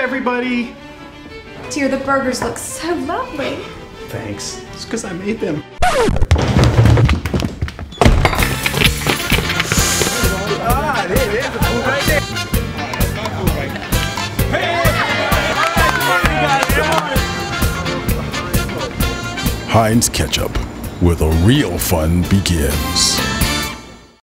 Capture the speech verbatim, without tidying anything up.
everybody. Dear, the burgers look so lovely. Thanks. It's because I made them. Ah, there, there's the food right there. Heinz ketchup, where the real fun begins.